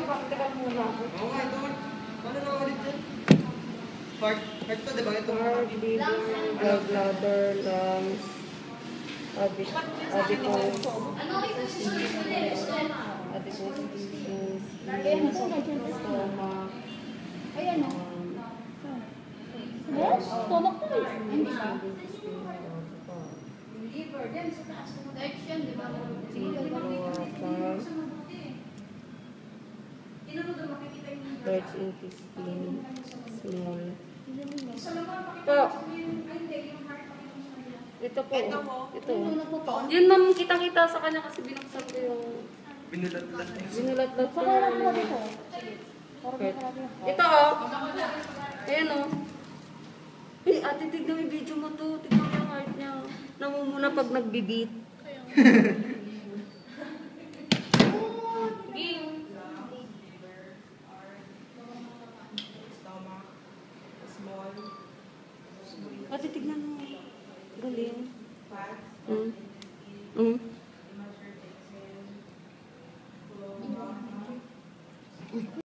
Teka muna. Oo nga, ito. Ano na ulit dyan? Heart to, diba? Ito Heart, liver, gallbladder, lungs, adipose tissues, stomach. Ayan o. Yes? Stomach ko eh. Hindi ba? Liver. Then sa taas mo. Digestion, di ba? Large intestine, small. Po. Ito po. Ito. Yun ma'am, kita-kita sa kanya kasi binuksan ko yung... Binulat-lat. Binulat-lat ko yung... Ito oh. Ayan oh. Hey, ate, tignan mo yung video mo to. Tignan mo yung heart niya. Namumuna pag nagbibit. Ate, tignan mo. Galing.